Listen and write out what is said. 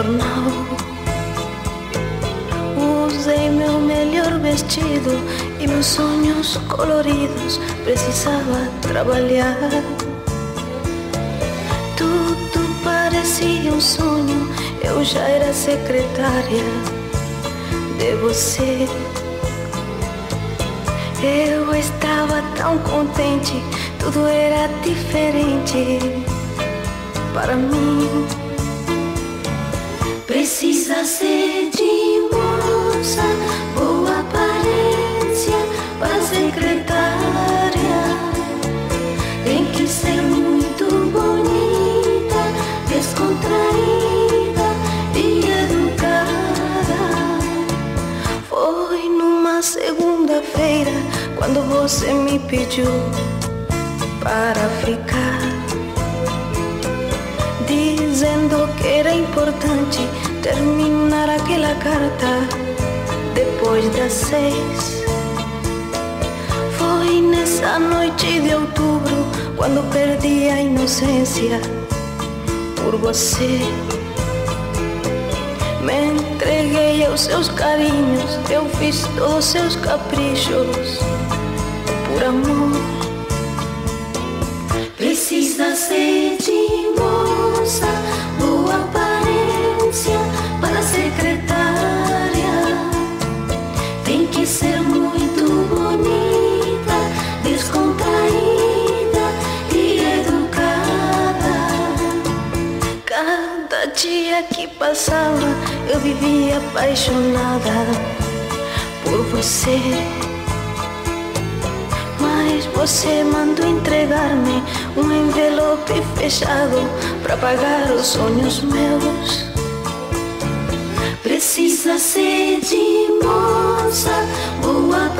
jornal. Usei meu melhor vestido e meus sonhos coloridos. Precisava trabalhar. Tudo parecia um sonho. Eu já era secretária de você. Eu estava tão contente, tudo era diferente para mim. Precisa ser de moça, boa aparência para secretária. Tem que ser muito bonita, descontraída e educada. Foi numa segunda-feira quando você me pediu para ficar, dizendo que era importante terminar aquela carta depois das 6. Foi nessa noite de outubro quando perdi a inocência por você. Me entreguei aos seus carinhos, eu fiz todos os seus caprichos por amor. Precisa ser de moça, boa aparência para secretária. Tem que ser muito bonita, descontraída e educada. Cada dia que passava eu vivia apaixonada por você. Mas você mandou entregar-me um envelope fechado para pagar os sonhos meus. Precisa ser de moça, boa